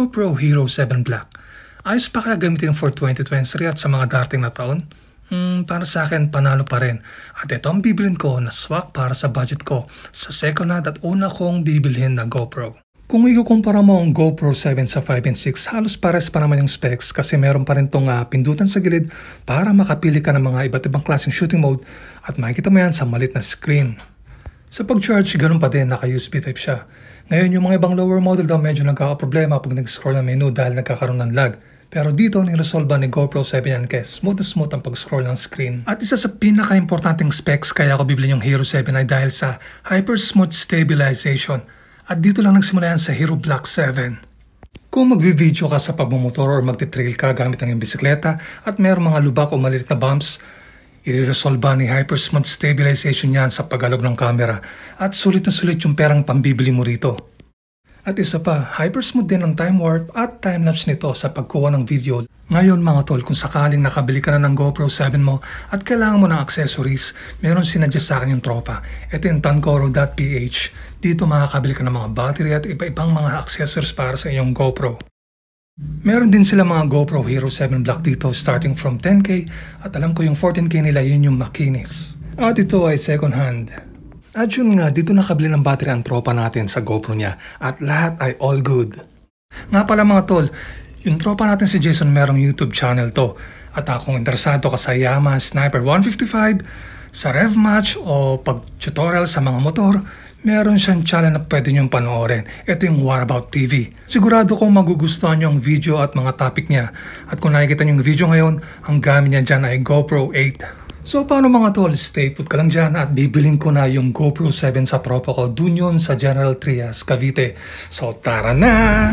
GoPro Hero 7 Black. Ayos pa kaya gamitin for 2023 at sa mga darating na taon? Para sa akin, panalo pa rin. At ito ang bibilin ko na swak para sa budget ko sa second hand at una kong bibilhin na GoPro. Kung ikukumpara mo ang GoPro 7 sa 5 and 6, halos pares pa naman yung specs kasi meron pa rin itong pindutan sa gilid para makapili ka ng mga iba't ibang klaseng shooting mode at makikita mo yan sa malit na screen. Sa pag-charge, ganun pa din, naka-USB type siya. Ngayon, yung mga ibang lower model daw medyo nagkakaproblema pag nag-scroll ng menu dahil nagkakaroon ng lag. Pero dito, niresolve ni GoPro 7 yan kaya smooth na smooth ang pag-scroll ng screen. At isa sa pinaka-importanting specs kaya ako bibili yung Hero 7 ay dahil sa Hyper Smooth Stabilization. At dito lang nagsimula yan sa Hero Black 7. Kung magvi-video ka sa pagmumotor or magti-trail ka gamit ang iyong bisikleta at mayroong mga lubak o maliit na bumps, i-resolve ni Hyper Smooth Stabilization yan sa pag-alog ng camera at sulit na sulit yung perang pambibili mo rito. At isa pa, hyper smooth din ang time warp at time-lapse nito sa pagkuha ng video. Ngayon mga tol, kung sakaling nakabili ka na ng GoPro 7 mo at kailangan mo ng accessories, meron sinadya sa akin yung tropa. Ito yung Tancoro.ph. Dito makakabili ka ng mga battery at iba-ibang mga accessories para sa iyong GoPro. Meron din sila mga GoPro Hero 7 Black dito starting from 10K at alam ko yung 14K nila yun yung makinis. At ito ay second hand. At yun nga, dito nakabili ng battery ang tropa natin sa GoPro niya at lahat ay all good. Nga pala mga tol, yung tropa natin si Jason merong YouTube channel to at kung interesado ka sa Yamaha Sniper 155, sa rev match o pag-tutorial sa mga motor, meron siyang channel na pwede niyong panoorin. Ito yung What About TV. Sigurado kong magugustuhan niyo ang video at mga topic niya. At kung nakikita niyo yung video ngayon, ang gamit niya dyan ay GoPro 8. So paano mga tol, stay put ka lang dyan at bibilin ko na yung GoPro 7 sa tropa ko dun yun sa General Trias, Cavite. So tara na!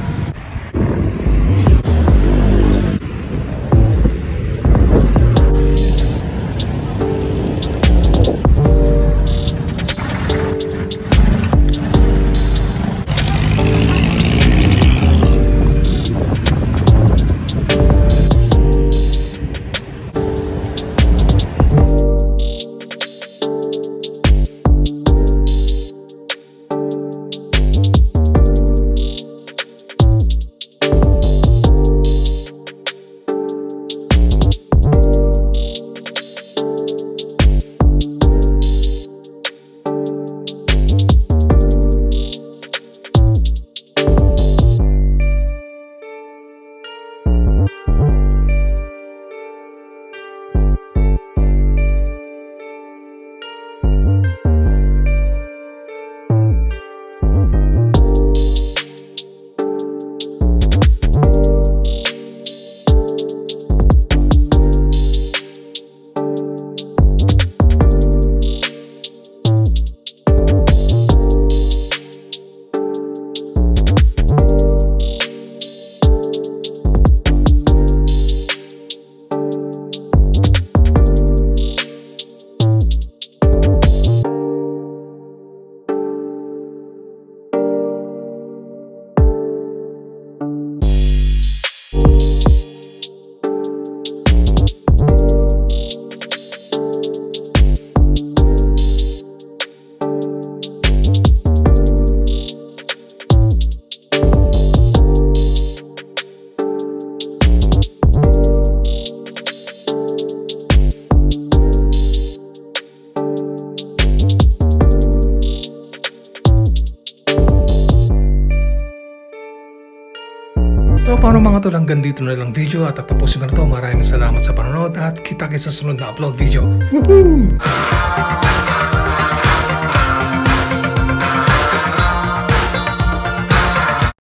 So paano mga tol, hanggang dito na lang video at tatapusin ko na to. Maraming salamat sa panonood at kita-kits sa sunod na upload video. Woohoo!